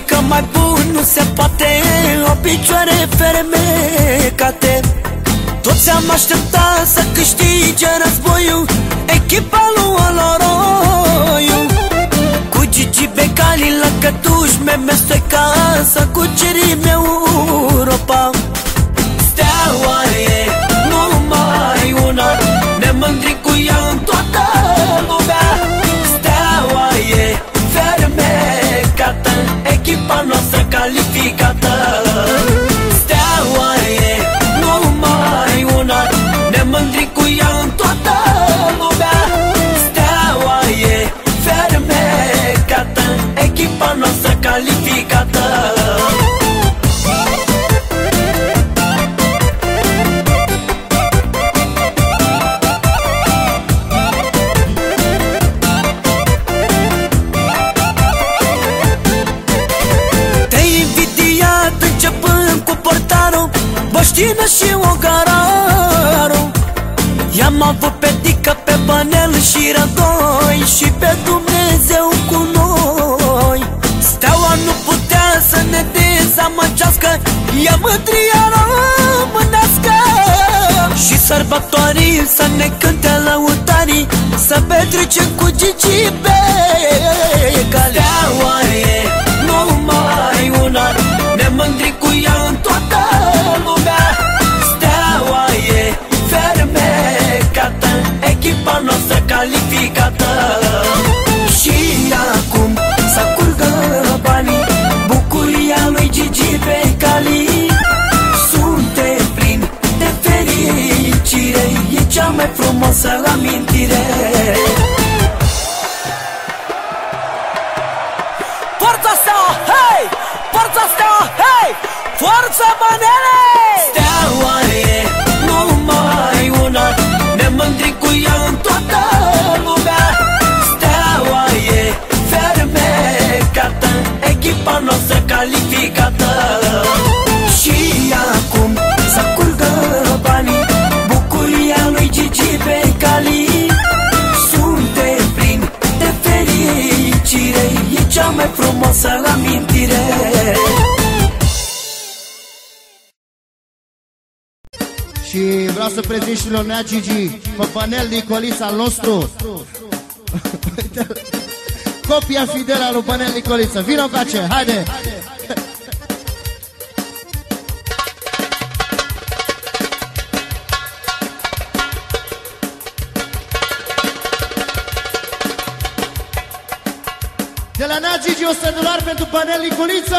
că mai bun nu se poate, o picioare fermecate. Toți am așteptat să câștige războiul echipa lui Oloroiu. Cu Gigi Becali la cătuși, Meme Stoica, să cucerim Europa. Steaua e numai una, ne mândrim cu ea în toată lumea. Steaua e fermecată, echipa noastră calificată. Steaua e numai una, ne mândrim cu ea în toată lumea. Steaua e fermecată, echipa noastră calificată. Boștină și Ogararu, i-am avut pe Dică, pe Bănel și Rădoi, și pe Dumnezeu cu noi. Steaua nu putea să ne dezamăgească, e mândria românească. Și sărbătorii să ne cânte lăutarii, să petrecem cu Gigi Becali. Steaua e numai una, ne mândrim cu ea în toată lumea. Steaua e fermecată, echipa noastră calificată. Și acum să curgă banii, bucuria lui Gigi Becali. Suntem plini de fericire, e cea mai frumoasă amintire. Forța Steaua, hei! Forța Steaua, hei! Forța Bănele! Steaua e numai una, ne mândrim cu ea în toată lumea. Steaua e fermecată, echipa noastră calificată. Și acum să curgă banii, bucuria lui Gigi Becali. Suntem plini de fericire, e cea mai frumoasă amintire. Și vreau să prezint și lui Nea Gigi pe Bănel Nicolița al nostru. Copia fidelă lui Bănel Nicolița. Vino încoace, haide! De la Nea Gigi $100 pentru Bănel Nicolița!